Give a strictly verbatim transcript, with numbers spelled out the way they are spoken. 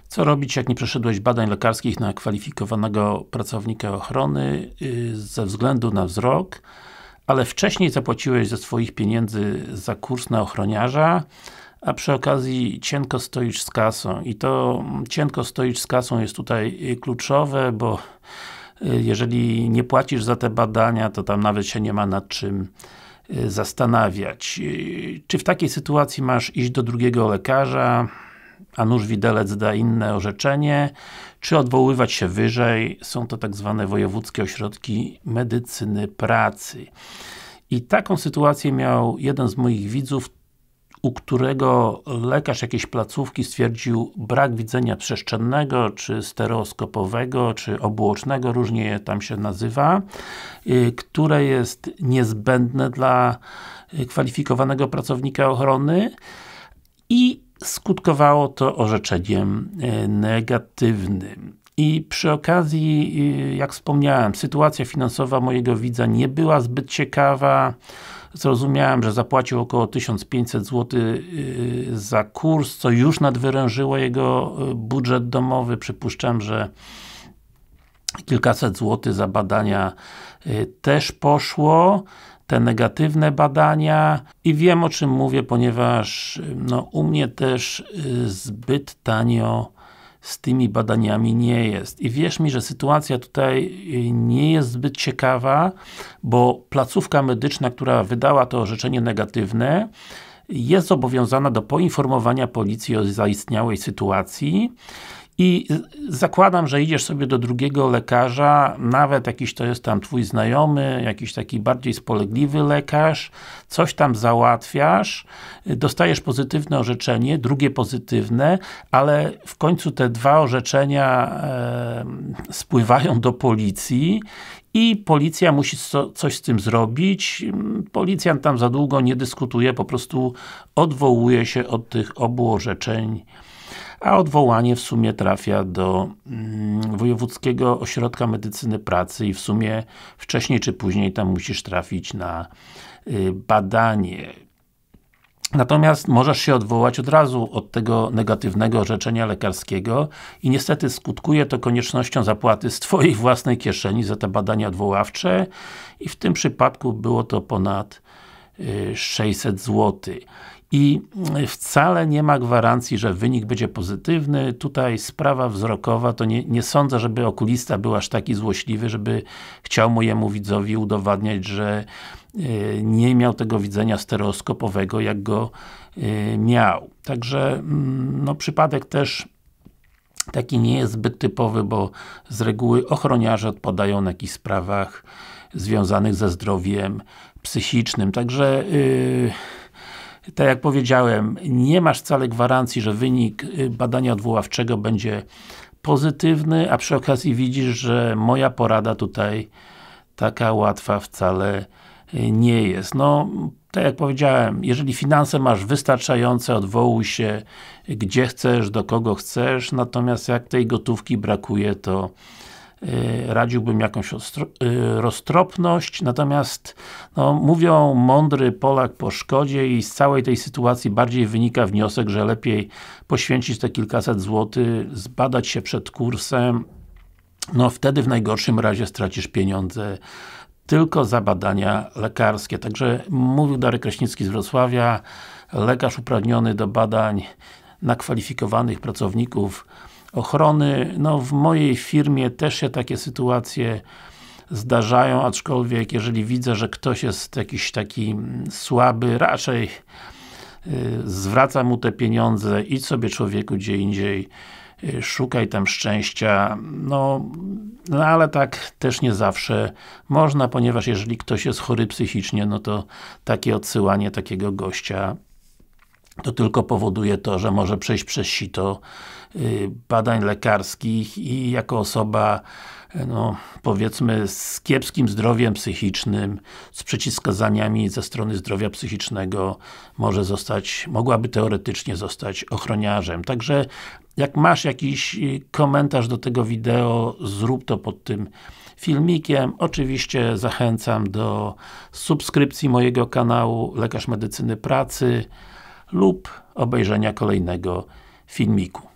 Co robić, jak nie przeszedłeś badań lekarskich na kwalifikowanego pracownika ochrony yy, ze względu na wzrok, ale wcześniej zapłaciłeś ze swoich pieniędzy za kurs na ochroniarza, a przy okazji cienko stoisz z kasą. I to cienko stoisz z kasą jest tutaj kluczowe, bo jeżeli nie płacisz za te badania, to tam nawet się nie ma nad czym zastanawiać. Czy w takiej sytuacji masz iść do drugiego lekarza, a nuż widelec da inne orzeczenie, czy odwoływać się wyżej? Są to tak zwane wojewódzkie ośrodki medycyny pracy. I taką sytuację miał jeden z moich widzów, u którego lekarz jakiejś placówki stwierdził brak widzenia przestrzennego, czy stereoskopowego, czy obuocznego, różnie tam się nazywa, które jest niezbędne dla kwalifikowanego pracownika ochrony i skutkowało to orzeczeniem negatywnym. I przy okazji, jak wspomniałem, sytuacja finansowa mojego widza nie była zbyt ciekawa. Zrozumiałem, że zapłacił około tysiąc pięćset złotych za kurs, co już nadwyrężyło jego budżet domowy. Przypuszczam, że kilkaset złotych za badania też poszło, te negatywne badania, i wiem, o czym mówię, ponieważ no, u mnie też zbyt tanio z tymi badaniami nie jest. I wierz mi, że sytuacja tutaj nie jest zbyt ciekawa, bo placówka medyczna, która wydała to orzeczenie negatywne, jest zobowiązana do poinformowania policji o zaistniałej sytuacji. I zakładam, że idziesz sobie do drugiego lekarza, nawet jakiś to jest tam twój znajomy, jakiś taki bardziej spolegliwy lekarz, coś tam załatwiasz, dostajesz pozytywne orzeczenie, drugie pozytywne, ale w końcu te dwa orzeczenia e, spływają do policji i policja musi co, coś z tym zrobić. Policjant tam za długo nie dyskutuje, po prostu odwołuje się od tych obu orzeczeń, a odwołanie w sumie trafia do mm, Wojewódzkiego Ośrodka Medycyny Pracy i w sumie wcześniej czy później tam musisz trafić na y, badanie. Natomiast możesz się odwołać od razu od tego negatywnego orzeczenia lekarskiego i niestety skutkuje to koniecznością zapłaty z twojej własnej kieszeni za te badania odwoławcze i w tym przypadku było to ponad y, sześćset złotych. I wcale nie ma gwarancji, że wynik będzie pozytywny. Tutaj sprawa wzrokowa, to nie, nie sądzę, żeby okulista był aż taki złośliwy, żeby chciał mojemu widzowi udowadniać, że y, nie miał tego widzenia stereoskopowego, jak go y, miał. Także y, no, przypadek też taki nie jest zbyt typowy, bo z reguły ochroniarze odpadają na jakichś sprawach związanych ze zdrowiem psychicznym. Także y, tak jak powiedziałem, nie masz wcale gwarancji, że wynik badania odwoławczego będzie pozytywny, a przy okazji widzisz, że moja porada tutaj taka łatwa wcale nie jest. No, tak jak powiedziałem, jeżeli finanse masz wystarczające, odwołuj się gdzie chcesz, do kogo chcesz, natomiast jak tej gotówki brakuje, to radziłbym jakąś roztropność, natomiast no, mówią mądry Polak po szkodzie i z całej tej sytuacji bardziej wynika wniosek, że lepiej poświęcić te kilkaset złotych, zbadać się przed kursem, no wtedy w najgorszym razie stracisz pieniądze tylko za badania lekarskie. Także mówił Darek Kraśnicki z Wrocławia, lekarz uprawniony do badań na kwalifikowanych pracowników ochrony. No w mojej firmie też się takie sytuacje zdarzają, aczkolwiek jeżeli widzę, że ktoś jest jakiś taki słaby, raczej yy, zwracam mu te pieniądze, idź sobie człowieku gdzie indziej, yy, szukaj tam szczęścia, no, no ale tak też nie zawsze można, ponieważ jeżeli ktoś jest chory psychicznie, no to takie odsyłanie takiego gościa to tylko powoduje to, że może przejść przez sito y, badań lekarskich i jako osoba no, powiedzmy z kiepskim zdrowiem psychicznym, z przeciwwskazaniami ze strony zdrowia psychicznego może zostać, mogłaby teoretycznie zostać ochroniarzem. Także jak masz jakiś komentarz do tego wideo, zrób to pod tym filmikiem. Oczywiście zachęcam do subskrypcji mojego kanału Lekarz Medycyny Pracy lub obejrzenia kolejnego filmiku.